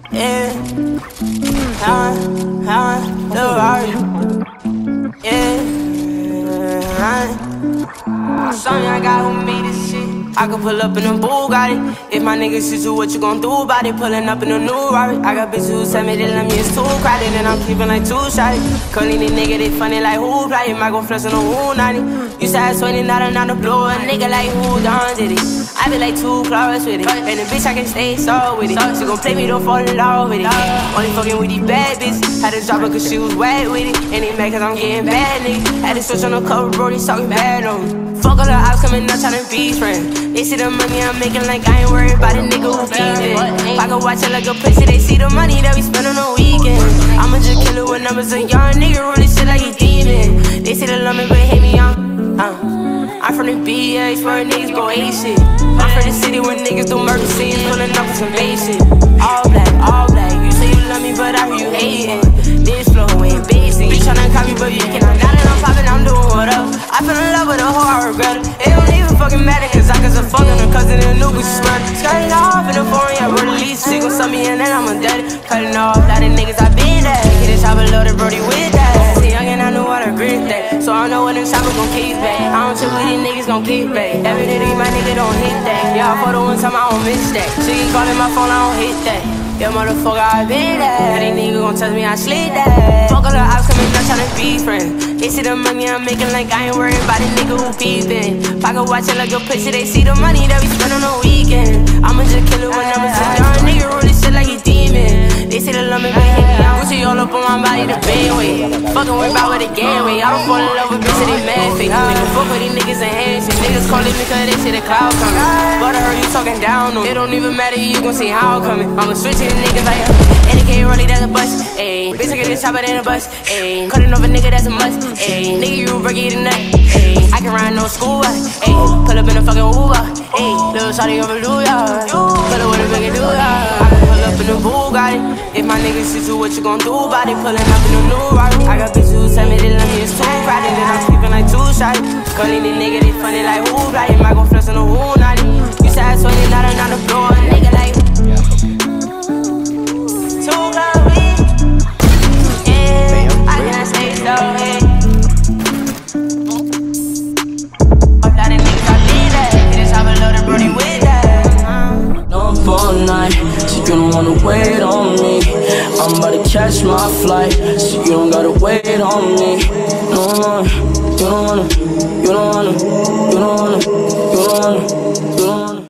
Yeah, how yeah, something I got who made this shit. I could pull up in a Bugatti. If my niggas see you, what you gon' do about it? Pulling up in a new Rari. I got bitches who tell me they love me, it's too crowded, and I'm keeping like too shy. Calling these niggas, they funny like who play? Might gon' flex on the who 90. You said 20, not another blow. A nigga like who done did it? I be like too close with it. And the bitch, I can stay so with it. She gon' play me, don't fall in love with it. Only fucking with these bad bitches. Had to drop her cause she was wet with it. And they mad cause I'm getting bad, nigga. Had to switch on the cover, bro, they talking bad on me. Fuck all the ops coming up tryna be friends. They see the money I'm making like I ain't worried about a nigga who beefin'. I can watch it like a pussy, they see the money that we spend on the weekend. I'ma just kill it with numbers, a young nigga running shit like he demon. They say they love me but hate me, I'm from the BH where niggas go ape shit. I'm from the city where niggas do murder scenes, pulling up with some bait shit. All black, you say you love me but I hear you hating. This flow ain't basic, you tryna copy but you cannot. Now that I'm poppin', I'm doing whatever. I fell in love with a hoe, I regret it. It don't even fucking matter cause I cause I'm fucking her cousin and new bitch swear. Skirting off in the foreign, yeah, release. She gon' suck me in and I'm dead. Cutting off, lot of niggas I been at. Get a chopper loaded, brody with that. See, young and I knew how to grip that. So I know when them choppers gon' kick back. I don't chill with these niggas gon' kick back. Every day my nigga don't hit that. Yeah, for the one time I don't miss that. She keep calling my phone, I don't hit that. Yeah, motherfucker, I been that. These niggas gon' touch me, I slid that. Fuck all the ops coming up tryna be friends. They see the money I'm making like I ain't worried about a nigga who peepin'. If I can watch it like a pussy, they see the money that we spend on the weekend. I'ma just kill it when I'm a young nigga rolling shit like he demon. They say they love me but hate me. I'm Gucci all up on my body the bad way. Fuckin' worried about what they gain way. I don't fall in love with bitches, they mad fake. Nigga fuck with these niggas and handshake. Niggas calling me cause they see the cloud coming. But I heard you talking down on me. It don't even matter, you gon' see how I'm coming. I'ma switch to the niggas like NK rolling, that's a bust. Ayy, bitch, I get this chopper in a bus. Ayy, cutting off a nigga, that's a must. Ayy, nigga, you break it tonight. Ayy, I can ride no school bus. Ayy, pull up in a fucking Uber. Ayy, little shawty over Louis. Pull up with a big do ya. I can pull up in a Bugatti. If my niggas see you, what you gon' do about it? Pulling up in a new Rari. I got bitches who tell me they love me, it's too crowded, and I'm sleeping like too shy. Calling these niggas, they funny like who play? Might gon' flex on the who 90. You said 20, not another blow. A nigga like so you don't wanna wait on me. I'm about to catch my flight, so you don't gotta wait on me. No, you don't wanna, you don't wanna, you don't wanna, you don't wanna, you don't wanna.